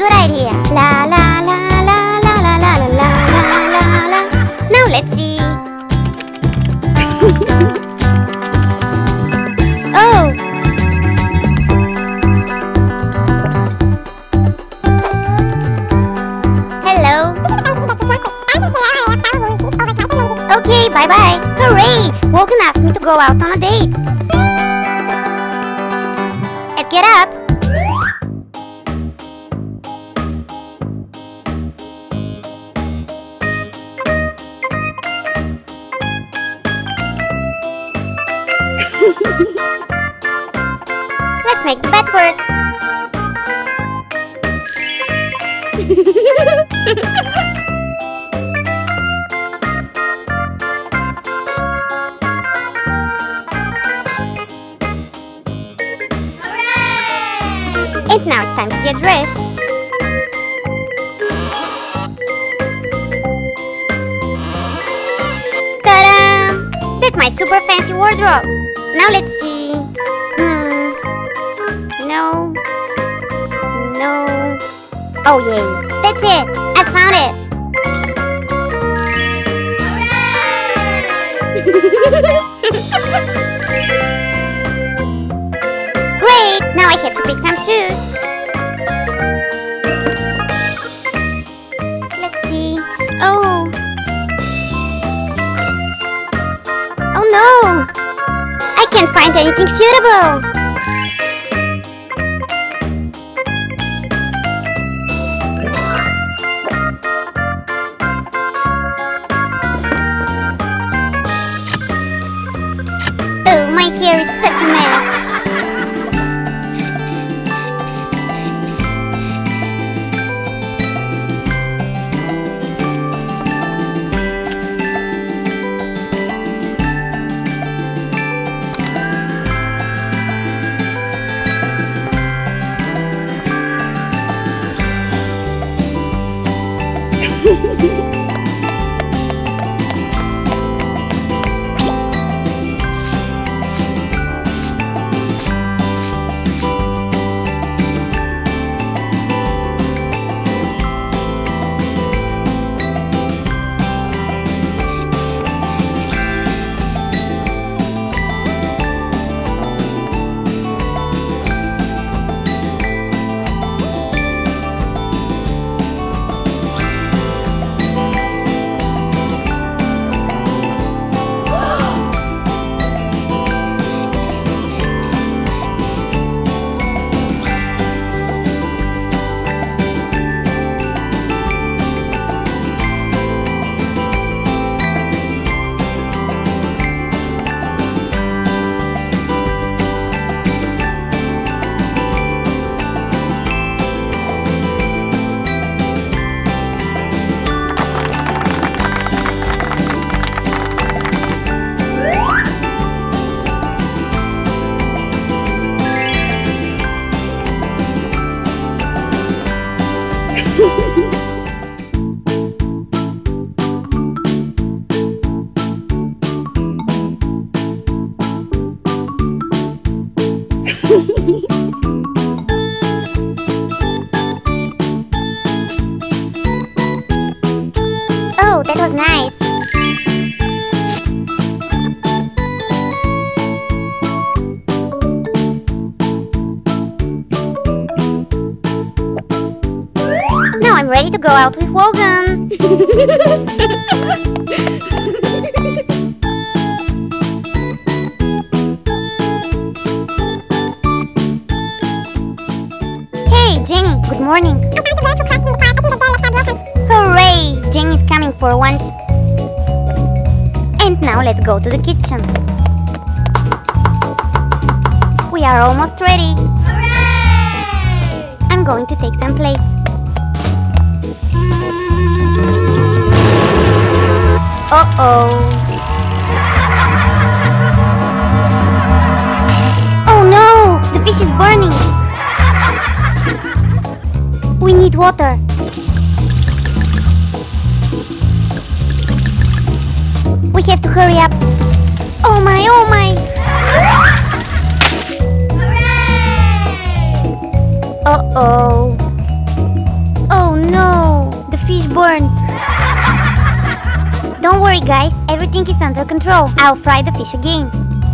good idea. La la la la la la la la la la la. Now let's see. Oh. Hello. Okay, bye-bye. Hooray! Wogan asked me to go out on a date. Let's get up. Let's make the bed first. And now it's time to get dressed. Ta-da! That's my super fancy wardrobe. Now let's see. No. No. Oh yay. That's it. I found it. Great! Now I have to pick some shoes. Let's see. Oh no! I can't find anything suitable. Oh, my hair is such a mess. Oh, that was nice. Now I'm ready to go out with Wogan. Hey, Jenny, good morning. Hooray! Jenny's coming for lunch. And now let's go to the kitchen. We are almost ready. Hooray! I'm going to take some plates. Uh-oh. Oh no! The fish is burning. We need water. We have to hurry up. Oh my, oh my! Uh-oh. Guys, everything is under control. I'll fry the fish again.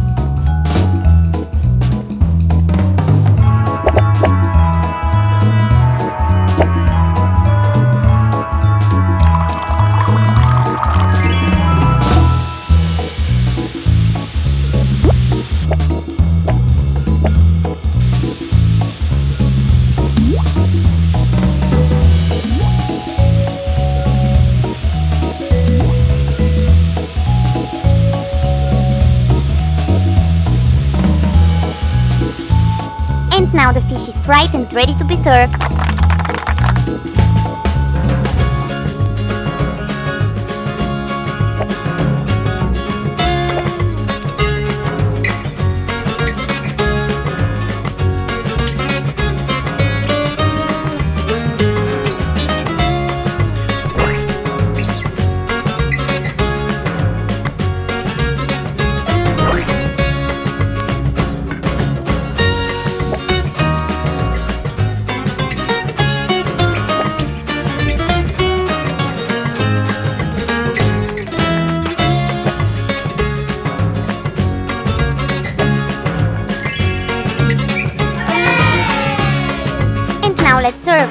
And now the fish is fried and ready to be served. Now let's serve.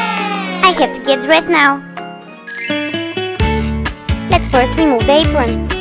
I have to get dressed now. Let's first remove the apron.